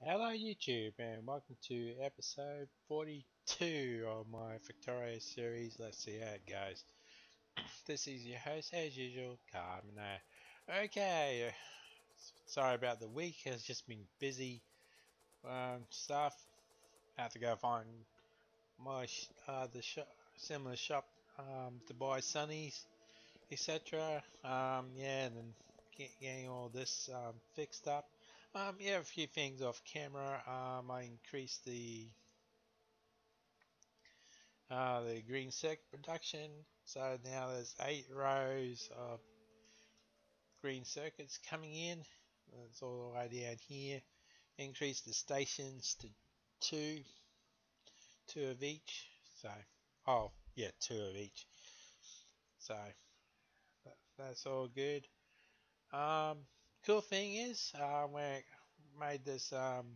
Hello YouTube and welcome to episode 42 of my Victoria series. Let's see how it goes. This is your host as usual, Carmine. Okay, sorry about the week, it's just been busy stuff. I have to go find my the similar shop to buy sunnies, etc. Yeah, and then getting all this fixed up. Yeah, a few things off camera. I increased the green circuit production, so now there's 8 rows of green circuits coming in. That's all the way down here. Increase the stations to two, two of each. So, oh yeah, two of each. So that's all good. Um, cool thing is, when I made this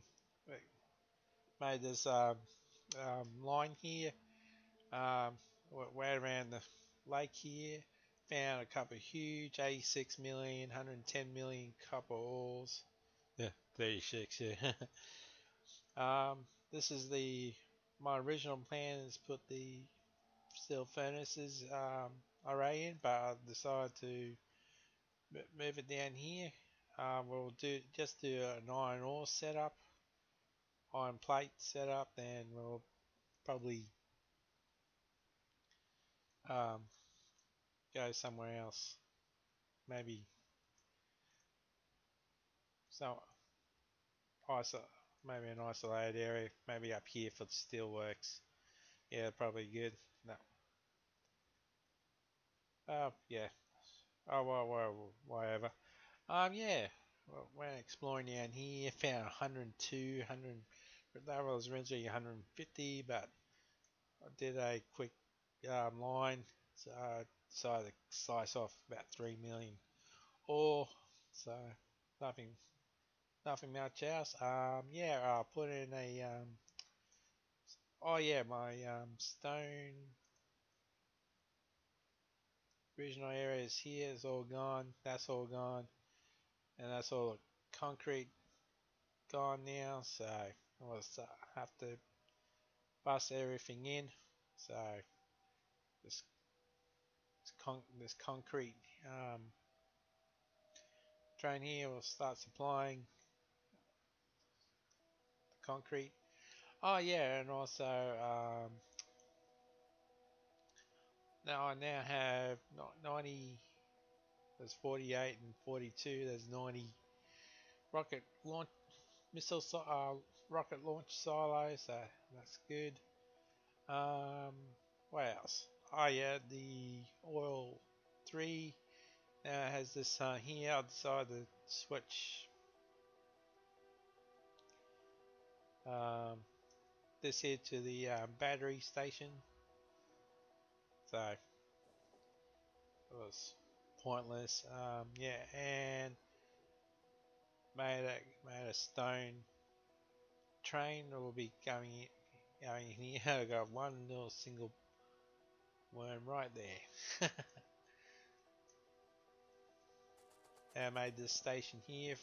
line here, um, way around the lake here, found a couple of huge 86 million, 110 million copper ores. Yeah, 36. Yeah. This is my original plan is put the steel furnaces array in, but I decided to move it down here. We'll just do an iron ore setup, iron plate setup, and we'll probably um, go somewhere else. Maybe so maybe an isolated area, maybe up here for the steelworks. Yeah, probably good. No. Yeah. Oh, whatever. Yeah. Went exploring down here, found 102, 100. That was originally 150, but I did a quick line, so I decided to slice off about 3 million ore. So nothing, nothing much else. Yeah, I'll put in a oh yeah, my stone regional areas here is all gone. That's all gone, and that's all the concrete gone now. So I'll have to bust everything in. So this this concrete train here will start supplying the concrete. Oh yeah, and also now I now have 90. There's 48 and 42. There's 90 rocket launch missile rocket launch silos. So that's good. Um, what else? Oh yeah, the oil 3 now has this here. I decided to switch um, this here to the battery station. So it was pointless. Yeah, and made a stone train that will be going in here. I got one little single worm right there. And I made this station here.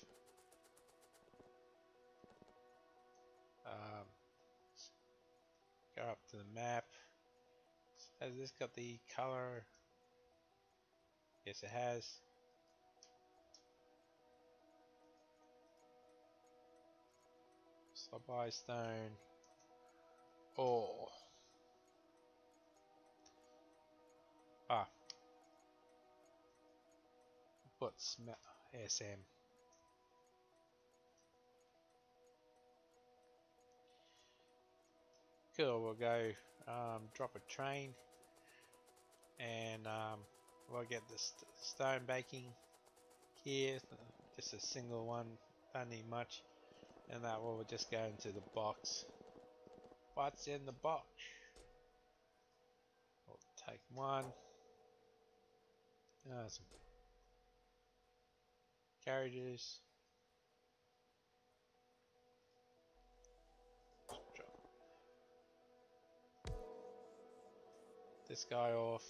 Um, go up to the map. Has this got the color? Yes, it has. Supply stone. Oh. Ah. Put SM. Cool. We'll go drop a train, and we'll get the stone baking here. Just a single one. Don't need much. And that will just go into the box. What's in the box? We'll take one. Some carriages. Drop this guy off.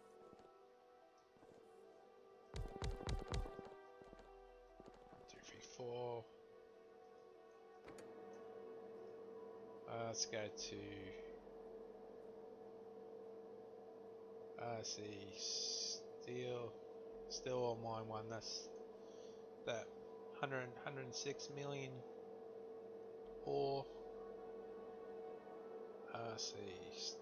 2, 3, for. Let's go to. See, steel ore mine one. That's that 106 million ore. See.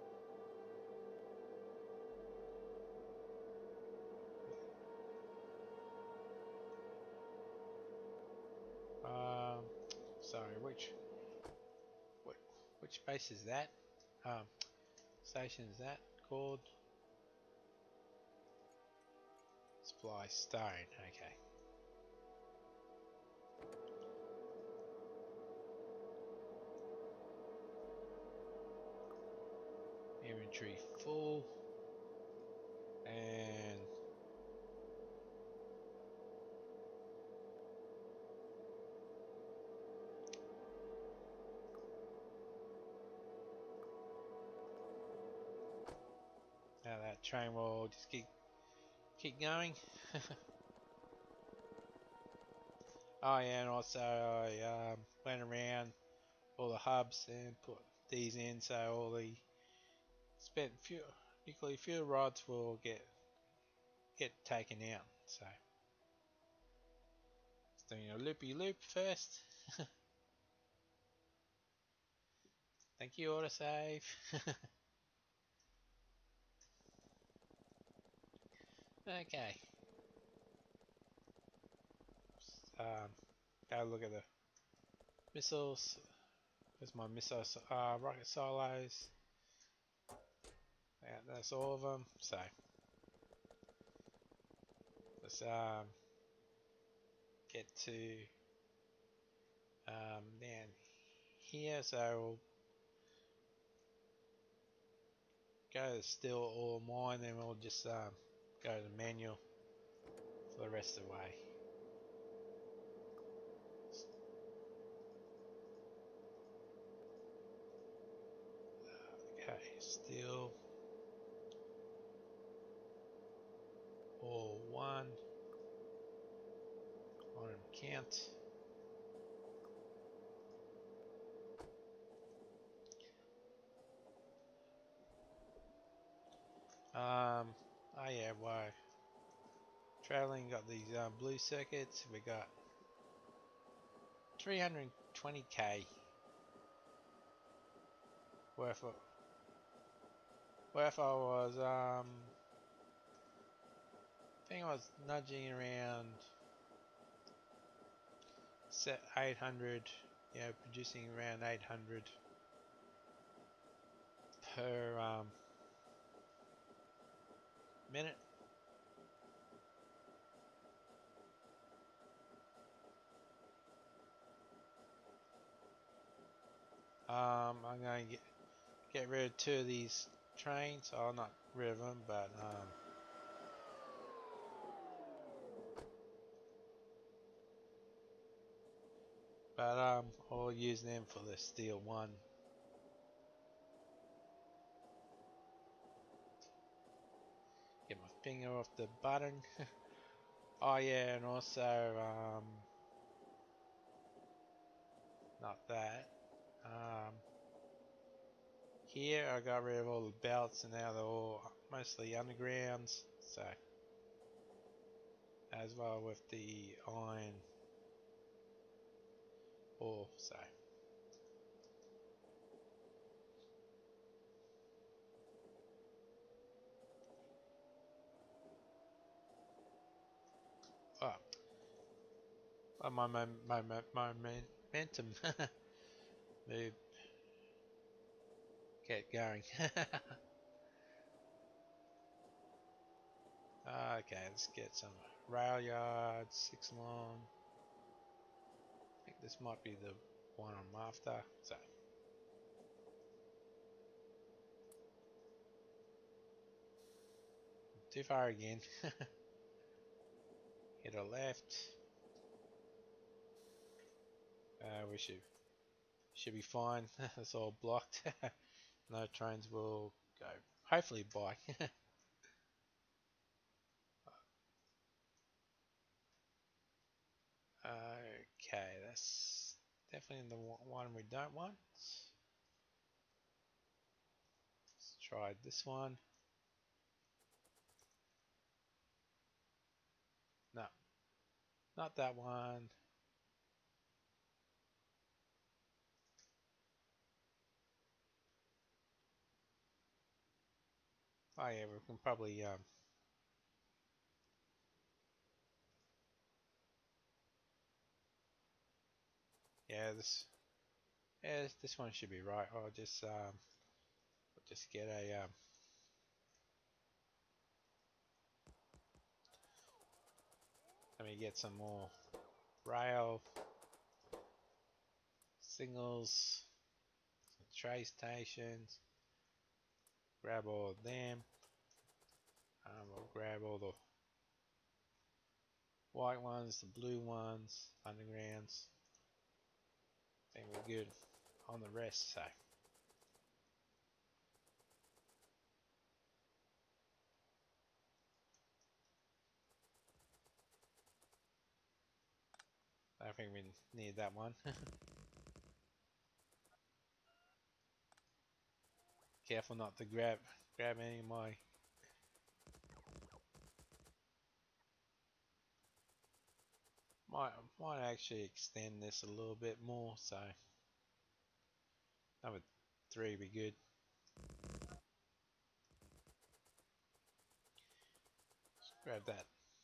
Sorry, which base is that? Station is that called? Supply stone. Okay. Inventory full, and now that train will just keep going. Oh yeah, and also I went around all the hubs and put these in, so all the spent fuel, nuclear fuel rods will get taken out. So just doing a loopy loop first. Thank you, autosave. Okay. Go look at the missiles. There's my missiles, rocket silos. Yeah, that's all of them. So let's get to down here. So we'll go to steel ore mine, then we'll just go to manual for the rest of the way. Okay, steel ore 1 on count. Oh yeah, why? Traveling got these blue circuits. We got 320k worth of I was I think I was nudging around set 800, you know, producing around 800 per minute. I'm going to get rid of 2 of these trains. Oh, not rid of them, but I'll use them for the steel 1. Get my finger off the button. Oh yeah, and also not that. Here I got rid of all the belts, and now they're all mostly undergrounds. So as well with the iron ore. So my momentum move get going. Okay, let's get some rail yards, 6 long. I think this might be the one I'm after. So too far again. Hit a left. We should be fine. It's all blocked. No trains will go. Hopefully by. Okay, that's definitely the one we don't want. Let's try this one. No, not that one. Oh yeah, we can probably yeah, this one should be right. I'll just get a let me get some more rail signals, some tray stations. Grab all of them. We'll grab all the white ones, the blue ones, undergrounds. I think we're good on the rest. So I think we need that one. Careful not to grab any of my. Might actually extend this a little bit more. So number 3 be good. Just grab that.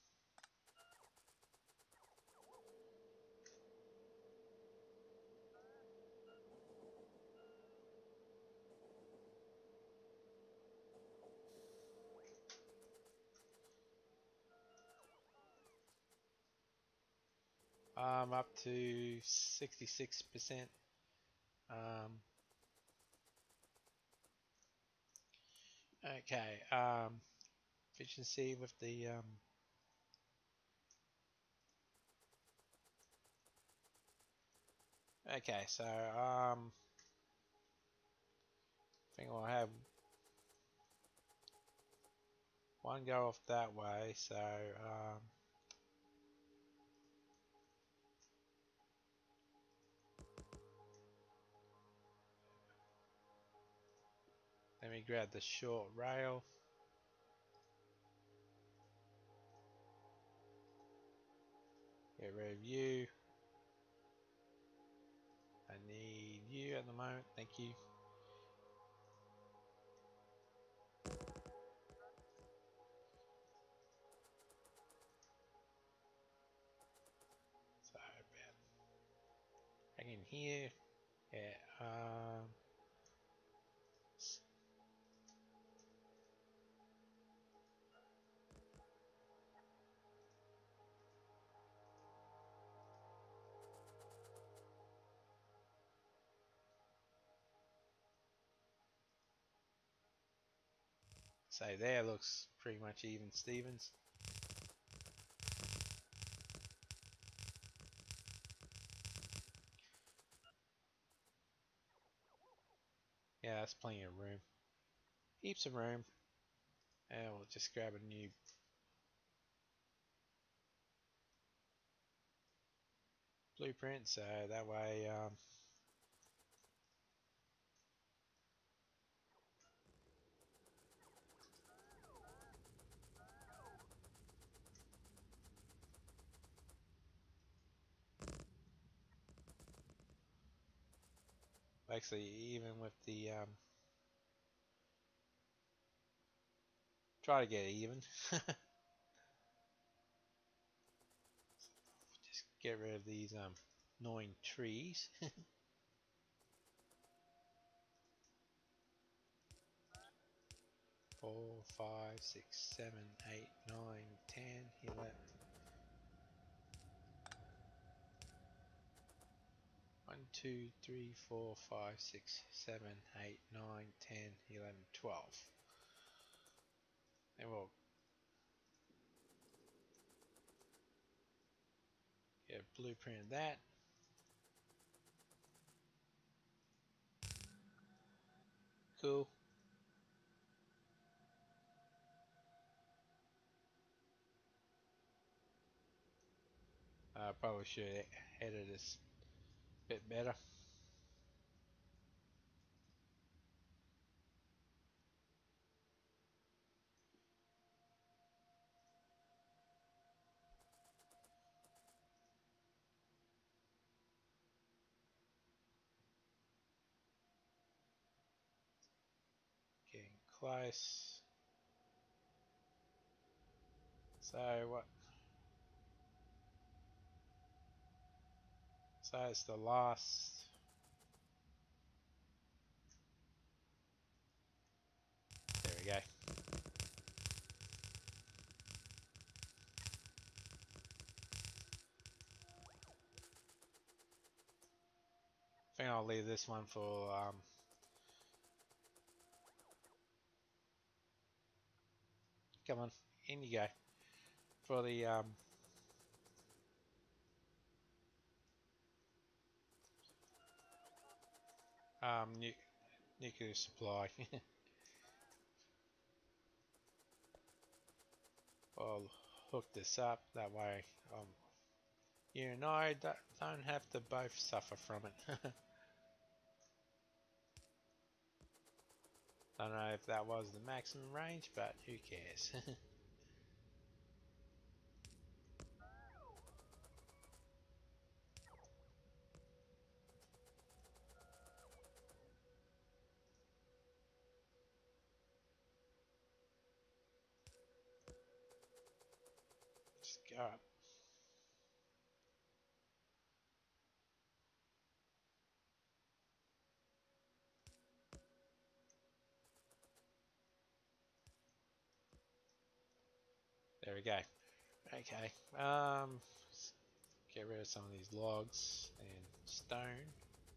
Up to 66%. Okay. Efficiency with the Okay, so I think I'll have one go off that way. So let me grab the short rail. Get rid of you. I need you at the moment. Thank you. So about hang in here. Yeah. So there looks pretty much even Stevens. Yeah, that's plenty of room. Heaps of room. And we'll just grab a new blueprint so that way actually even with the try to get even. Just get rid of these annoying trees. 4, 5, 6, 7, 8, 9, 10, 11. 1, 2, 3, 4, 5, 6, 7, 8, 9, 10, 11, 12. Then we'll get a blueprint of that. Cool. Probably should edit this a bit better. Getting close. So what? So it's the last. There we go. I think I'll leave this one for come on, in you go. For the nu nuclear supply. I'll hook this up that way. You and I don't have to both suffer from it. Don't know if that was the maximum range, but who cares? Just go up. There we go. Okay. Get rid of some of these logs and stone.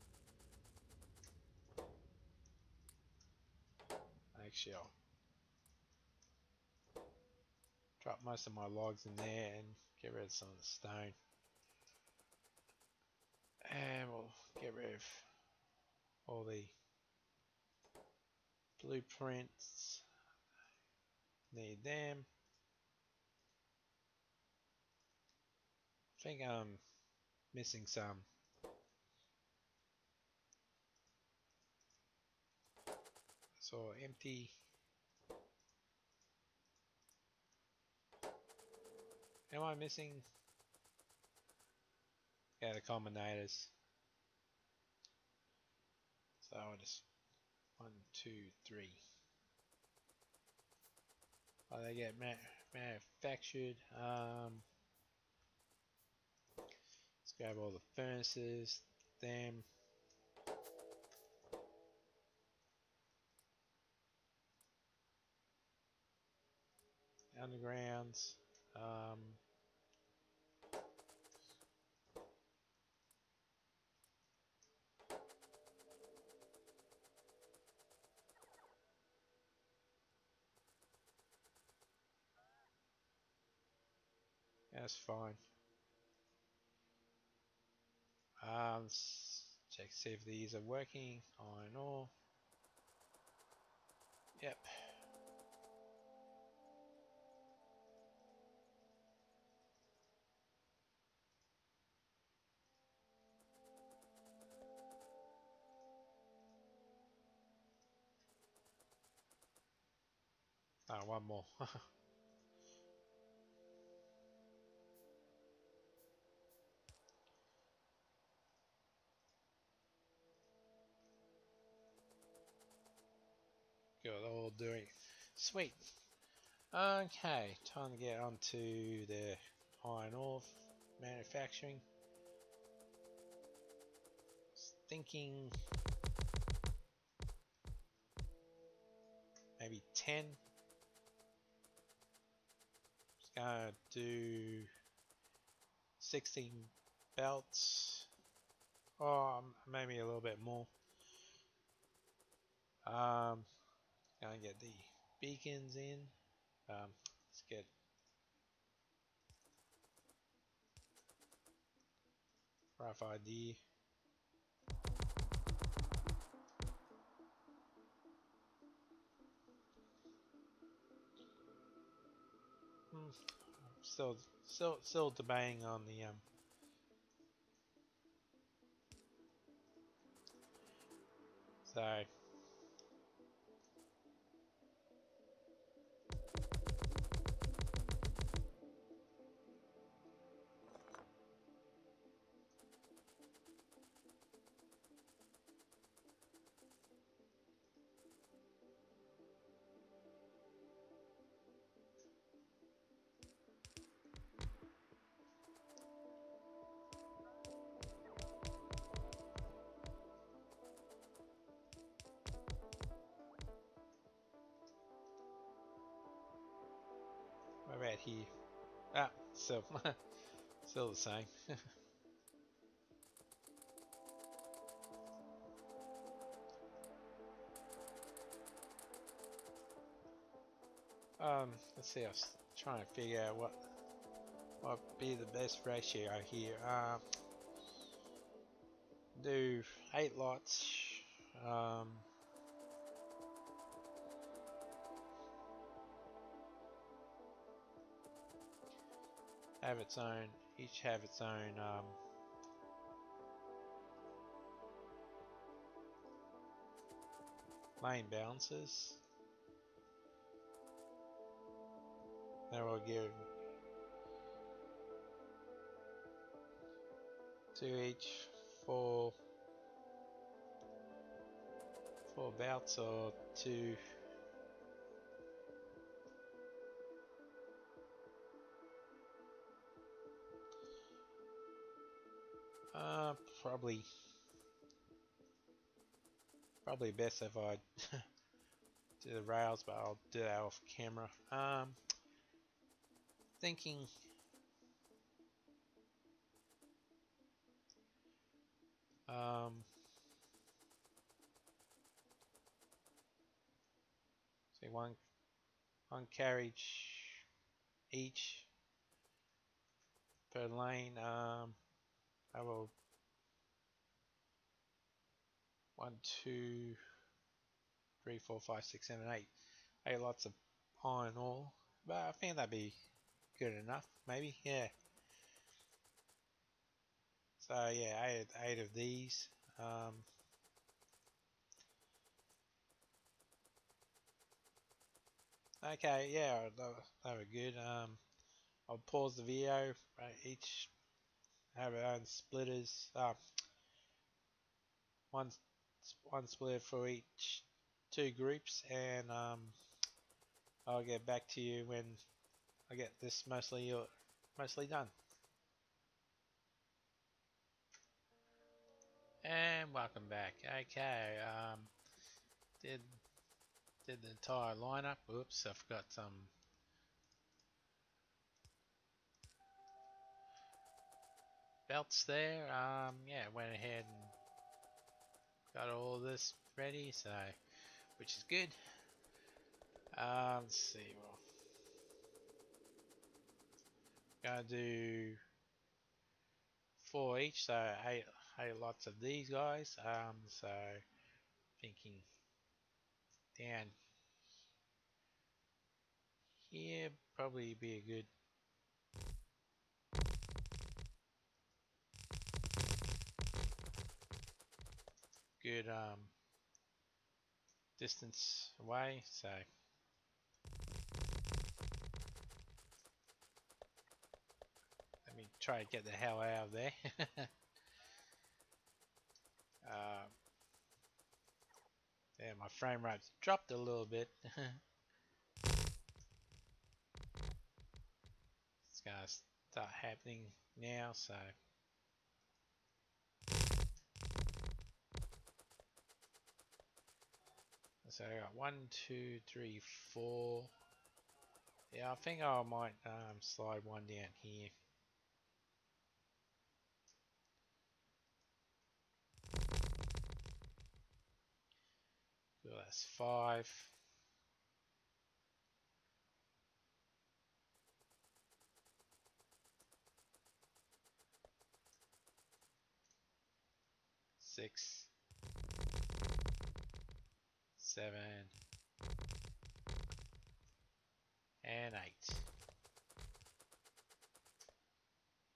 Actually, I'll drop most of my logs in there and get rid of some of the stone. And we'll get rid of all the blueprints. Need them. I think I'm missing some. So empty. Am I missing? Yeah, the combinators. So I'll just 1, 2, 3. Oh, they get manufactured. Let's grab all the furnaces. Them. Undergrounds. That's fine. Let's check see if these are working. Iron ore. Yep. Ah, one more. Good, all doing. Sweet. Okay, time to get onto the iron ore manufacturing. Thinking maybe 10. Just gonna do 16 belts. Or maybe a little bit more. Gonna get the beacons in. Let's get rough idea. Still debating on the So what about here? Ah, still, still the same. Let's see. I was trying to figure out what might be the best ratio here. Do 8 lots. Um, have its own. Each have its own. Lane balances. Then we'll give 2 each, 4 bouts, or 2. Probably best if I do the rails, but I'll do that off camera. Thinking say one carriage each per lane. I will 1, 2, 3, 4, 5, 6, 7, 8. 8 lots of iron ore, but I think that'd be good enough, maybe. Yeah. So yeah, eight of these. Okay, yeah, they were good. I'll pause the video. Each have their own splitters. One splitter for each 2 groups, and I'll get back to you when I get this mostly done. And welcome back. Okay, did the entire lineup. Oops, I forgot some. Belts there. Yeah, went ahead and got all this ready, so which is good. Let's see. Well, gonna do 4 each, so 8 lots of these guys. So thinking down here probably be a good distance away. So let me try to get the hell out of there. Yeah, my frame rate's dropped a little bit. It's gonna start happening now, so I got 1, 2, 3, 4. Yeah, I think I might slide one down here. Cool, that's 5. 6, 7, and 8.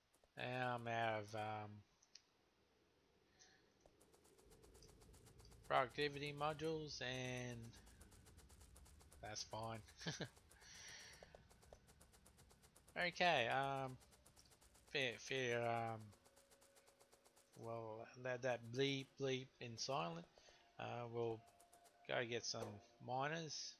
Now I'm out of productivity modules, and that's fine. Okay, fair, well, let that bleep bleep in silent. We'll go get some miners.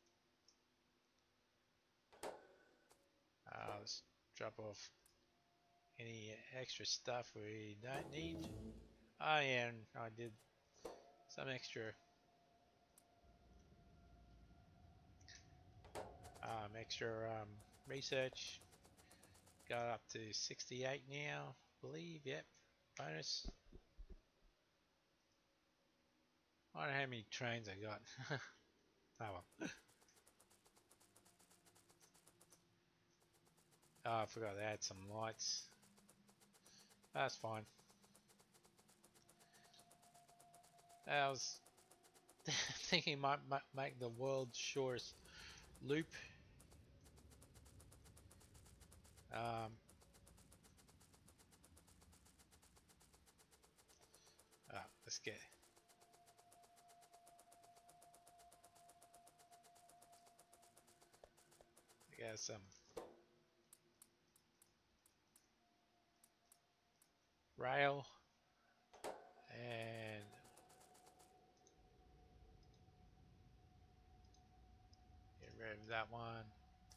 Let's drop off any extra stuff we don't need. Oh yeah, and I did some extra research. Got up to 68 now, I believe. Yep, bonus. I don't know how many trains I got. Oh well. Oh, I forgot to add some lights. That's fine. I was thinking might make the world's shortest loop. Um, let's get some rail and get rid of that one.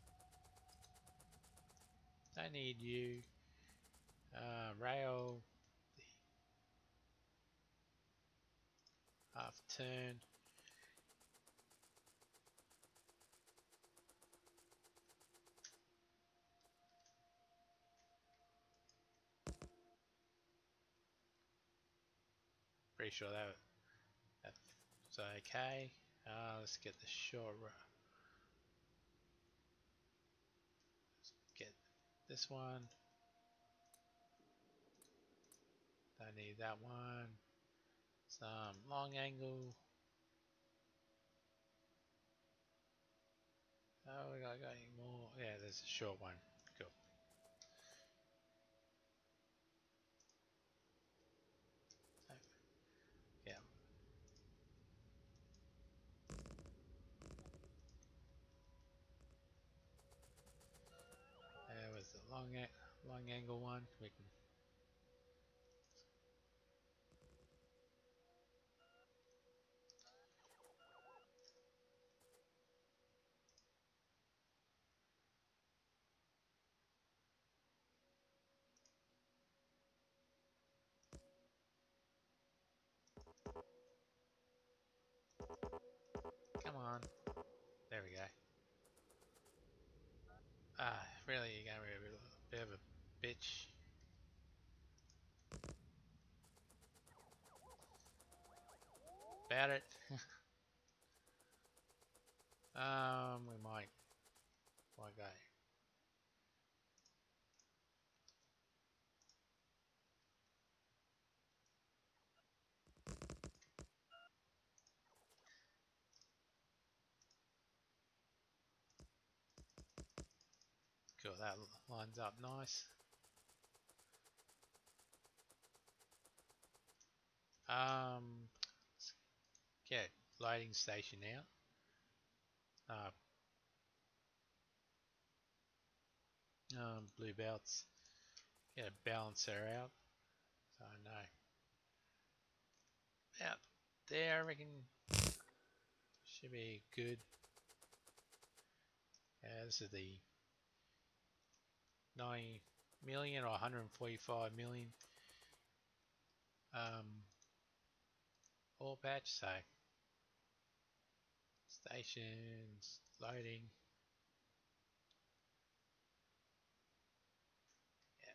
Don't need you. Rail, half turn. Pretty sure that's okay. Let's get the short row. Let's get this one. Don't need that one. Some long angle. Oh, we got any more? Yeah, there's a short one. Cool. Yeah. There was the long angle one. We can. Come on. There we go. Really, you're gonna be a bit of a bitch. About it. We might go. Cool, that lines up nice. Let's get lighting station out. Blue belts. Get a balancer out. So no. Out there, I reckon should be good. This is the 90 million or 145 million ore patch. So stations loading. Yeah.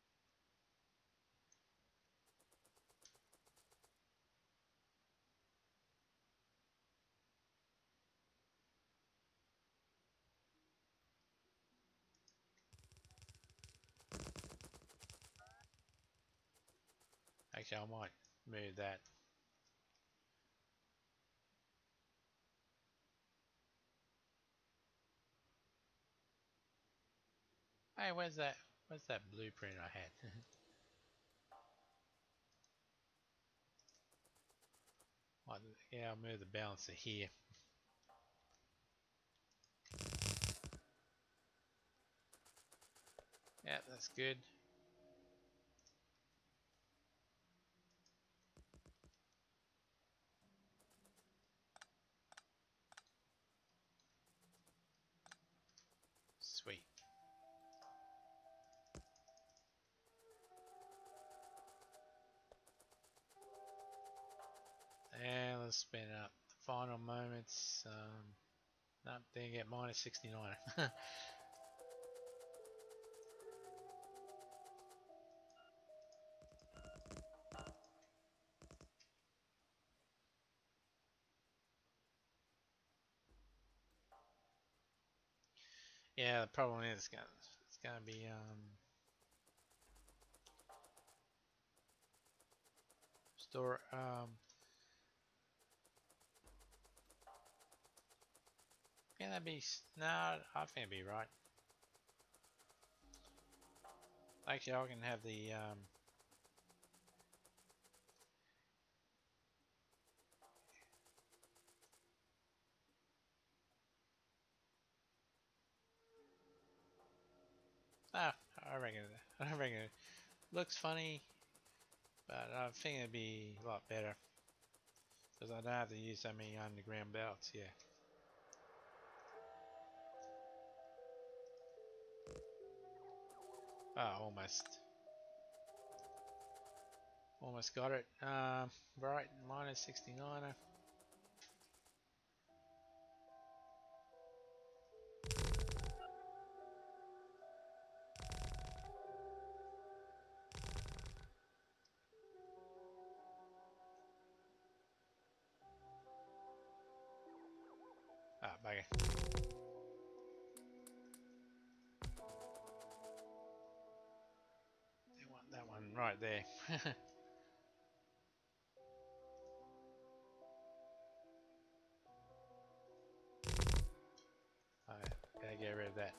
Actually, I might move that. Hey, where's that? Where's that blueprint I had? Yeah, I'll move the balancer here. Yeah, that's good. Sweet. And let's spin up the final moments. Nope, didn't get minus 69. Yeah, the problem is it's gonna be store can that be no, I think it'd be right. Actually I can have the ah, I reckon it looks funny, but I think it'd be a lot better because I don't have to use so many underground belts. Yeah. Ah, almost got it. Right, minus 69. Ah, bugger. That one right there. Alright, gotta get rid of that.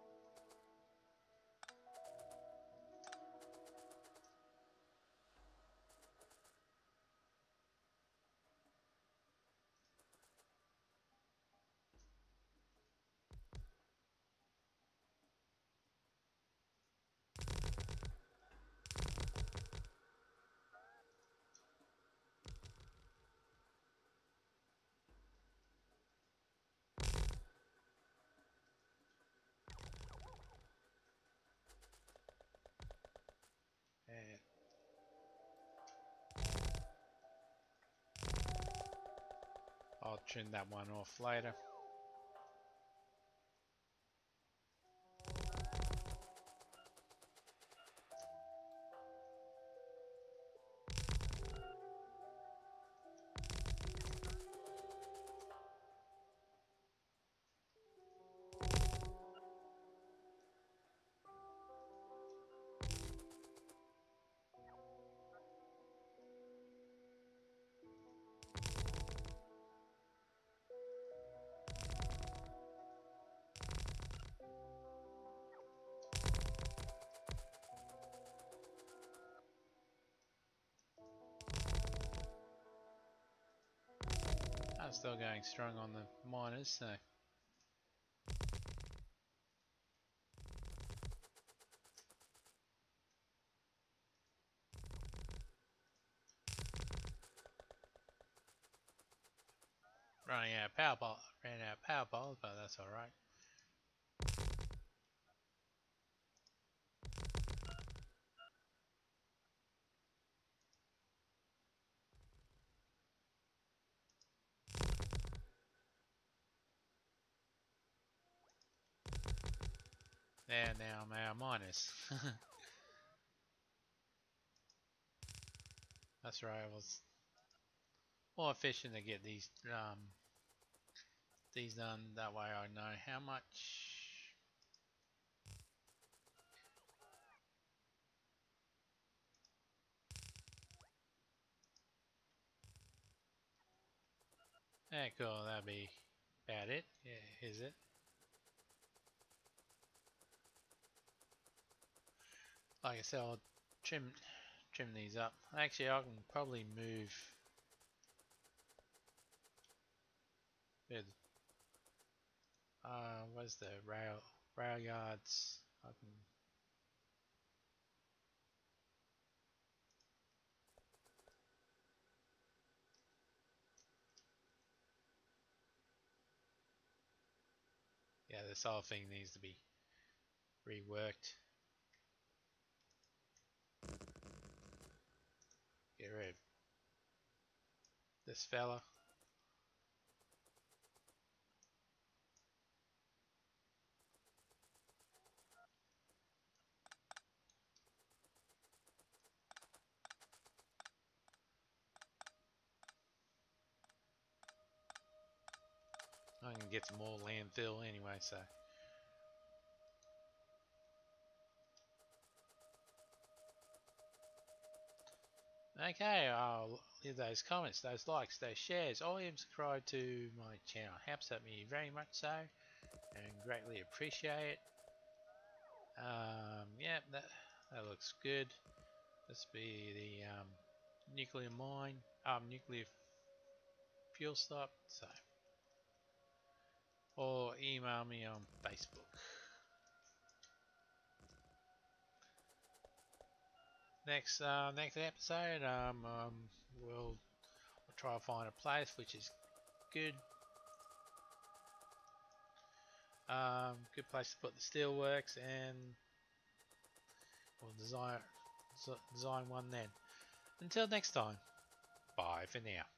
And I'll trim that one off later. I'm still going strong on the miners, so running out of ran out of power poles, but that's alright. And now I'm out of miners. That's right, I was more efficient to get these done, that way I know how much. Yeah, cool, that'd be about it. Yeah, is it? Like I said, I'll trim these up. Actually, I can probably move with where's the rail yards? I can. Yeah, this whole thing needs to be reworked. Get rid of this fella. I can get some more landfill anyway, so. Okay, I'll leave those comments, those likes, those shares. All you subscribe to my channel helps out me very much so, and greatly appreciate it. Yeah, that looks good. This be the nuclear mine, nuclear fuel stop. So, or email me on Facebook. Next episode, we'll try to find a place which is good. Good place to put the steelworks, and we'll design one then. Until next time, bye for now.